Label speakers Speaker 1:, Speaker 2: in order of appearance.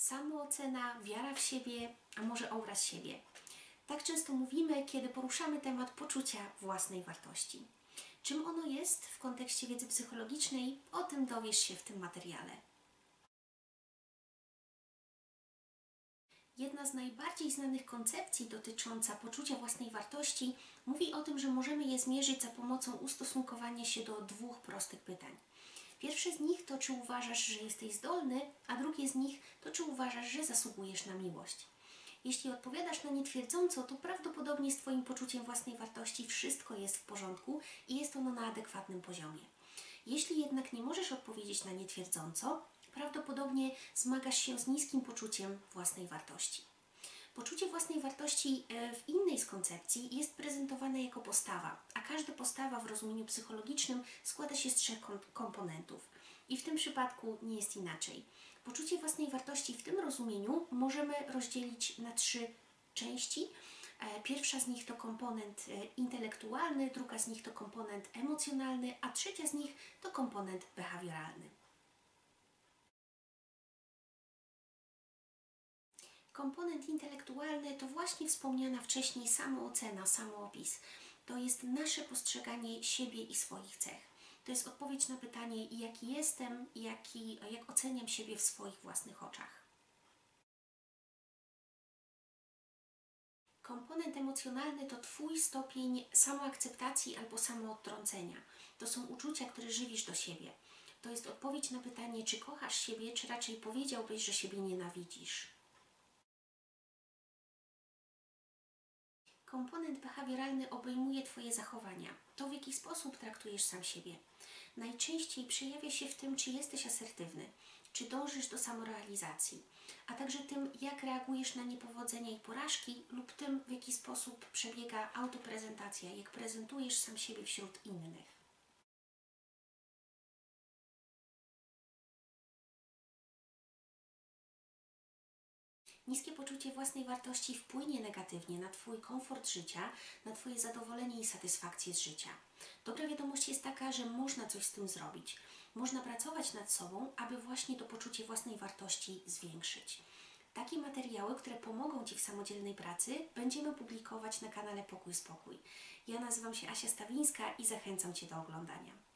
Speaker 1: samoocena, wiara w siebie, a może obraz siebie. Tak często mówimy, kiedy poruszamy temat poczucia własnej wartości. Czym ono jest w kontekście wiedzy psychologicznej, o tym dowiesz się w tym materiale. Jedna z najbardziej znanych koncepcji dotycząca poczucia własnej wartości mówi o tym, że możemy je zmierzyć za pomocą ustosunkowania się do dwóch prostych pytań. Pierwsze z nich to, czy uważasz, że jesteś zdolny, a drugie z nich to, czy uważasz, że zasługujesz na miłość. Jeśli odpowiadasz na nie twierdząco, to prawdopodobnie z Twoim poczuciem własnej wartości wszystko jest w porządku i jest ono na adekwatnym poziomie. Jeśli jednak nie możesz odpowiedzieć na nie twierdząco, prawdopodobnie zmagasz się z niskim poczuciem własnej wartości. Poczucie własnej wartości w innej z koncepcji jest prezentowane jako postawa, a każda postawa w rozumieniu psychologicznym składa się z trzech komponentów. I w tym przypadku nie jest inaczej. Poczucie własnej wartości w tym rozumieniu możemy rozdzielić na trzy części. Pierwsza z nich to komponent intelektualny, druga z nich to komponent emocjonalny, a trzecia z nich to komponent behawioralny. Komponent intelektualny to właśnie wspomniana wcześniej samoocena, samoopis. To jest nasze postrzeganie siebie i swoich cech. To jest odpowiedź na pytanie, jaki jestem, jak oceniam siebie w swoich własnych oczach. Komponent emocjonalny to Twój stopień samoakceptacji albo samoodtrącenia. To są uczucia, które żywisz do siebie. To jest odpowiedź na pytanie, czy kochasz siebie, czy raczej powiedziałbyś, że siebie nienawidzisz. Komponent behawioralny obejmuje Twoje zachowania, to w jaki sposób traktujesz sam siebie. Najczęściej przejawia się w tym, czy jesteś asertywny, czy dążysz do samorealizacji, a także tym, jak reagujesz na niepowodzenia i porażki lub tym, w jaki sposób przebiega autoprezentacja, jak prezentujesz sam siebie wśród innych. Niskie poczucie własnej wartości wpłynie negatywnie na Twój komfort życia, na Twoje zadowolenie i satysfakcję z życia. Dobra wiadomość jest taka, że można coś z tym zrobić. Można pracować nad sobą, aby właśnie to poczucie własnej wartości zwiększyć. Takie materiały, które pomogą Ci w samodzielnej pracy, będziemy publikować na kanale Pokój Spokój. Ja nazywam się Asia Stawińska i zachęcam Cię do oglądania.